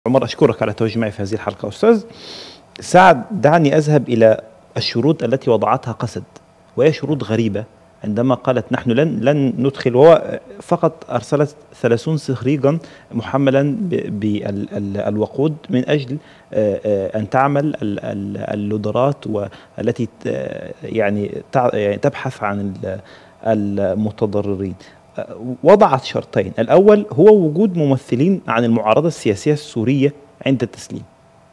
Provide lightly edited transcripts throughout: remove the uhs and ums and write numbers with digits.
عمر، أشكرك على التواجد معي في هذه الحلقة. أستاذ سعد، دعني أذهب إلى الشروط التي وضعتها قسد، وهي شروط غريبة. عندما قالت نحن لن ندخل، وهو فقط أرسلت 30 صهريجا محملا بالوقود من أجل أن تعمل اللودرات والتي يعني تبحث عن المتضررين. وضعت شرطين: الأول هو وجود ممثلين عن المعارضة السياسية السورية عند التسليم،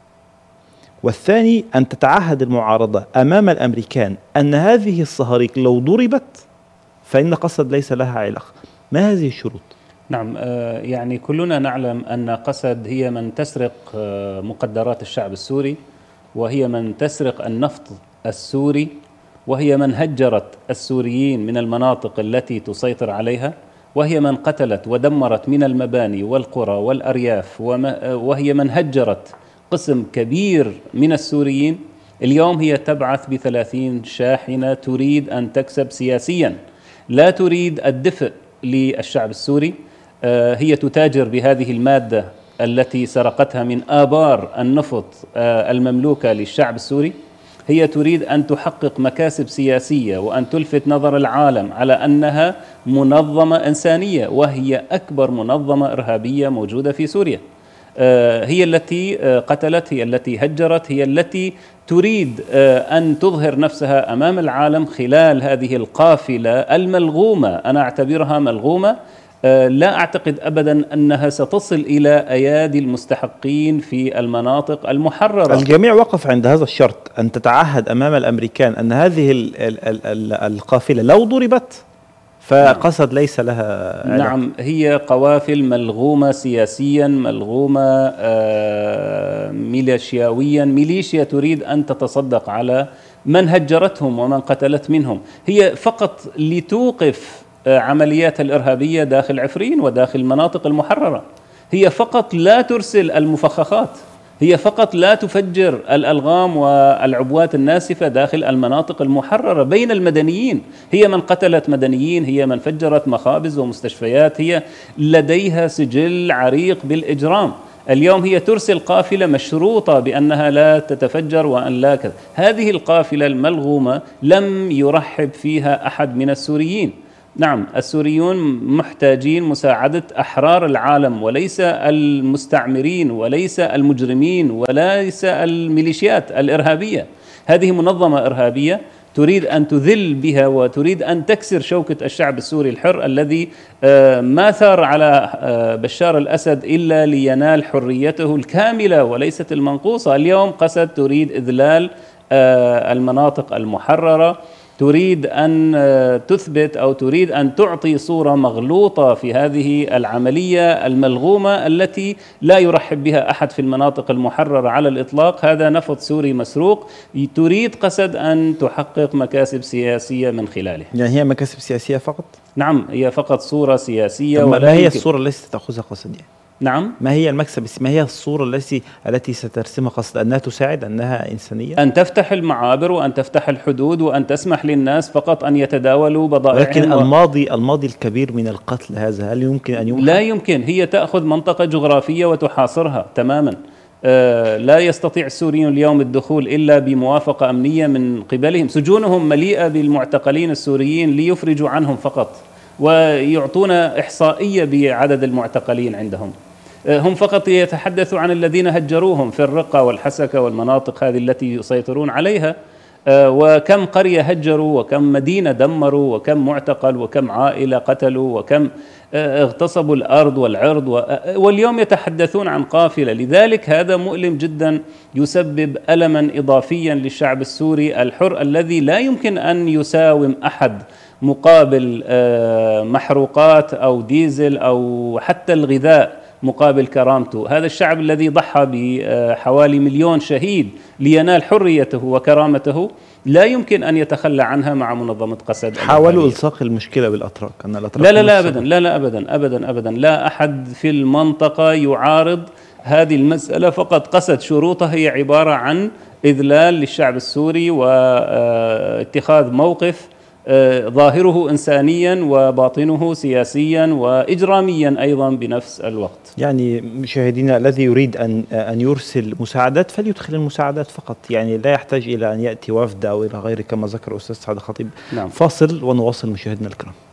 والثاني أن تتعهد المعارضة أمام الأمريكان أن هذه الصهاريج لو ضربت فإن قسد ليس لها علاقة. ما هذه الشروط؟ نعم، يعني كلنا نعلم أن قسد هي من تسرق مقدرات الشعب السوري، وهي من تسرق النفط السوري، وهي من هجرت السوريين من المناطق التي تسيطر عليها، وهي من قتلت ودمرت من المباني والقرى والأرياف، وهي من هجرت قسم كبير من السوريين. اليوم هي تبعث ب30 شاحنة تريد أن تكسب سياسيا، لا تريد الدفء للشعب السوري. هي تتاجر بهذه المادة التي سرقتها من آبار النفط المملوكة للشعب السوري. هي تريد أن تحقق مكاسب سياسية وأن تلفت نظر العالم على أنها منظمة إنسانية، وهي أكبر منظمة إرهابية موجودة في سوريا. هي التي قتلت، هي التي هجرت، هي التي تريد أن تظهر نفسها أمام العالم خلال هذه القافلة الملغومة. أنا أعتبرها ملغومة، لا أعتقد أبدا أنها ستصل إلى أيادي المستحقين في المناطق المحررة. الجميع وقف عند هذا الشرط، أن تتعهد أمام الأمريكان أن هذه القافلة لو ضربت فقسد ليس لها علاقة. نعم، هي قوافل ملغومة سياسيا، ملغومة ميليشياويا. ميليشيا تريد أن تتصدق على من هجرتهم ومن قتلت منهم. هي فقط لتوقف عمليات الإرهابية داخل عفرين وداخل المناطق المحررة. هي فقط لا ترسل المفخخات، هي فقط لا تفجر الألغام والعبوات الناسفة داخل المناطق المحررة بين المدنيين. هي من قتلت مدنيين، هي من فجرت مخابز ومستشفيات، هي لديها سجل عريق بالإجرام. اليوم هي ترسل قافلة مشروطة بأنها لا تتفجر وأن لا كذا. هذه القافلة الملغومة لم يرحب فيها أحد من السوريين. نعم، السوريون محتاجين مساعدة أحرار العالم، وليس المستعمرين وليس المجرمين وليس الميليشيات الإرهابية. هذه منظمة إرهابية تريد أن تذل بها وتريد أن تكسر شوكة الشعب السوري الحر الذي ما ثار على بشار الأسد إلا لينال حريته الكاملة وليست المنقوصة. اليوم قسد تريد إذلال المناطق المحررة، تريد أن تثبت أو تريد أن تعطي صورة مغلوطة في هذه العملية الملغومة التي لا يرحب بها أحد في المناطق المحررة على الإطلاق. هذا نفط سوري مسروق، تريد قسد أن تحقق مكاسب سياسية من خلاله. يعني هي مكاسب سياسية فقط؟ نعم، هي فقط صورة سياسية. ما هي الصورة التي ستأخذها قسد يعني؟ نعم، ما هي المكسب؟ ما هي الصورة التي سترسمها قسد؟ أنها تساعد، أنها إنسانية؟ أن تفتح المعابر وأن تفتح الحدود وأن تسمح للناس فقط أن يتداولوا بضائعهم. لكن الماضي الكبير من القتل هذا هل يمكن أن يمحى؟ لا يمكن. هي تأخذ منطقة جغرافية وتحاصرها تماما. لا يستطيع السوريون اليوم الدخول إلا بموافقة أمنية من قبلهم. سجونهم مليئة بالمعتقلين السوريين ليفرجوا عنهم فقط، ويعطون إحصائية بعدد المعتقلين عندهم. هم فقط يتحدثوا عن الذين هجروهم في الرقة والحسكة والمناطق هذه التي يسيطرون عليها، وكم قرية هجروا وكم مدينة دمروا وكم معتقل وكم عائلة قتلوا وكم اغتصبوا الأرض والعرض واليوم يتحدثون عن قافلة. لذلك هذا مؤلم جدا، يسبب ألما إضافيا للشعب السوري الحر الذي لا يمكن أن يساوم أحد مقابل محروقات أو ديزل أو حتى الغذاء مقابل كرامته. هذا الشعب الذي ضحى بحوالي 1,000,000 شهيد لينال حريته وكرامته لا يمكن أن يتخلى عنها مع منظمة قسد. حاولوا إلصاق المشكلة بالأتراك، أن الأتراك لا أبدا، لا أبدا أبدا أبدا، لا أحد في المنطقة يعارض هذه المسألة. فقط قسد شروطها هي عبارة عن إذلال للشعب السوري واتخاذ موقف ظاهره إنسانيا وباطنه سياسيا وإجراميا أيضا بنفس الوقت. يعني مشاهدينا، الذي يريد أن يرسل مساعدات فليدخل المساعدات فقط، يعني لا يحتاج إلى أن يأتي وفد أو إلى غيره كما ذكر الأستاذ سعد الخطيب. نعم. فاصل ونواصل مشاهدينا الكرام.